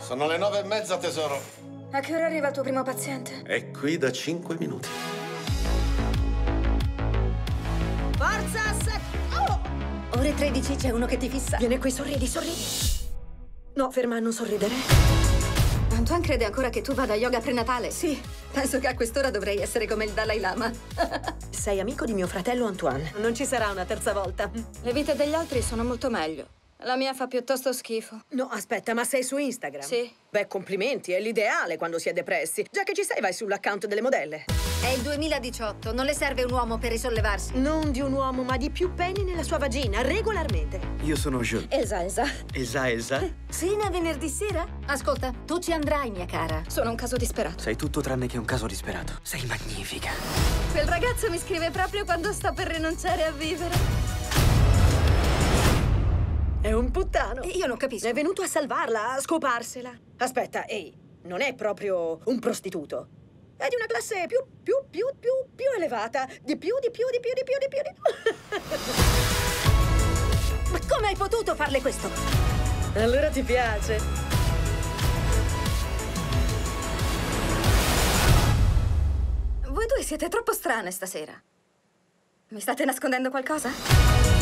Sono le 9:30, tesoro. A che ora arriva il tuo primo paziente? È qui da 5 minuti. Forza, oh! Ore 13 c'è uno che ti fissa. Viene qui, sorridi, sorridi. No, ferma, non sorridere. Antoine crede ancora che tu vada a yoga prenatale? Sì. Penso che a quest'ora dovrei essere come il Dalai Lama. Sei amico di mio fratello Antoine. Non ci sarà una terza volta. Le vite degli altri sono molto meglio. La mia fa piuttosto schifo. No, aspetta, ma sei su Instagram? Sì. Beh, complimenti, è l'ideale quando si è depressi. Già che ci sei, vai sull'account delle modelle. È il 2018, non le serve un uomo per risollevarsi. Non di un uomo, ma di più peni nella sua vagina, regolarmente. Io sono Jules. Elsa. Elsa? Cena venerdì sera? Ascolta, tu ci andrai, mia cara. Sono un caso disperato. Sei tutto tranne che un caso disperato. Sei magnifica. Quel ragazzo mi scrive proprio quando sta per rinunciare a vivere. È un puttano. Io non capisco. È venuto a salvarla, a scoparsela. Aspetta, ehi, non è proprio un prostituto. È di una classe più elevata. Di più. Ma come hai potuto farle questo? Allora ti piace? Voi due siete troppo strane stasera. Mi state nascondendo qualcosa?